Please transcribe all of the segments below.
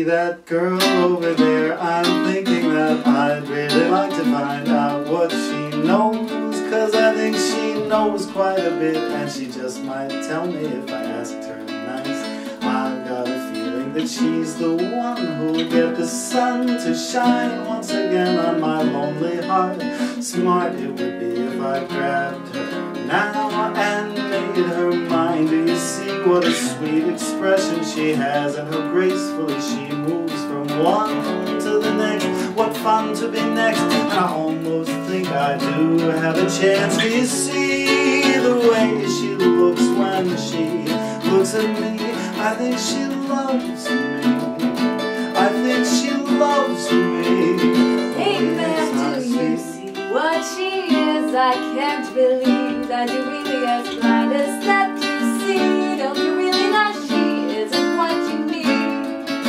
that girl over there, I'm thinking that I'd really like to find out what she knows, 'cause I think she knows quite a bit, and she just might tell me if I asked her nice. I've got a feeling that she's the one who'll get the sun to shine once again on my lonely heart. Smart it would be if I grabbed her now and made her mine. Do you see what a sweet expression she has, and how gracefully she moves from one to the next? What fun to be next, and I almost think I do have a chance. Do you see the way she looks when she looks at me? I think she loves me. I think she loves me. Hey man, do you see what she is? I can't believe that you're really as blind as that to see. Don't you really know she isn't what you need?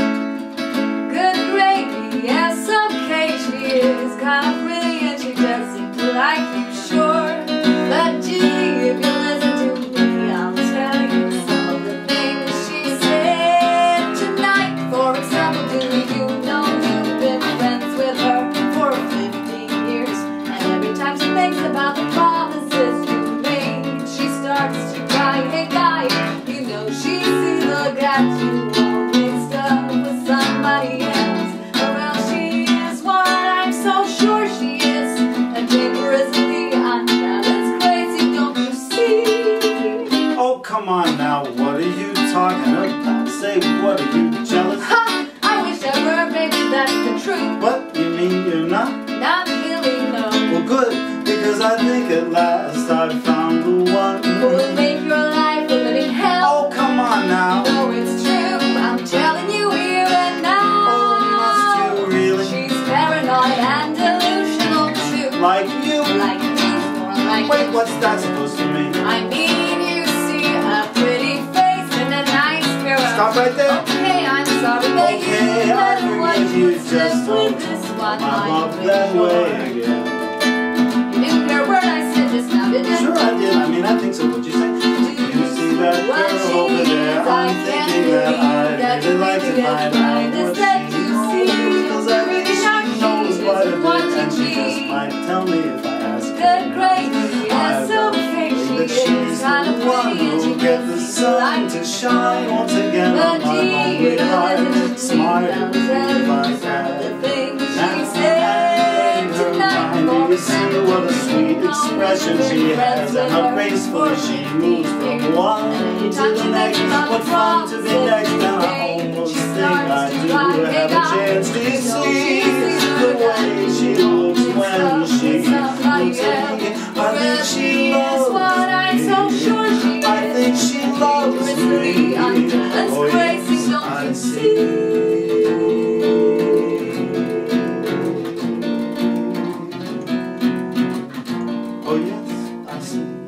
Good gravy, yes, okay, she is kind of pretty and she does seem to like you, sure. But gee, if you listen to me, I'll tell you some of the things she said tonight. For example, do you know you've been friends with her for 15 years? And every time she thinks about the promises you made, she starts to cry. Hey guy, you know she's either got you all mixed up with somebody else, or else she is what I'm so sure she is. A dangerous bee, I know it's crazy, don't you see? Oh, come on now, what are you talking about? Say, what are you jealous? Ha! I wish I were, maybe that's the truth. What, you mean you're not? Not really, no. Well good, because I think at last I've found the one Who will make your life a living hell? Oh, come on now. No, it's true, I'm telling you here and now. Oh, must you really? She's paranoid and delusional too. Like you? Like you, more like Wait, you. what's that supposed to mean? I mean, you see a pretty face and a nice pair of... Stop right there. Okay, I'm sorry, but Okay, you I know what forgive you you, just just with don't this one my line love for that sure. way again. You didn't hear a word I said just now, did you? Sure I did, I mean I think so, what'd you say? You see that girl over there, I'm thinking that I'd really like to find out what she knows, 'cause I think she knows quite a bit, and she just might tell me if I ask her. Good, great, yes, okay, she That she's is kind of the one pretty and she who'll get the does sun to shine once again on my lonely heart. Smart it would be if I had the things she now said and her tonight. mind. Do you see what a sweet expression she has, and how gracefully she moves from one to the next? What fun to be next, and I almost think I do have a chance. Do you see the way she looks when she looks at me? I think she loves me. I think she loves me. Oh yes, I see. Oh yes, I see.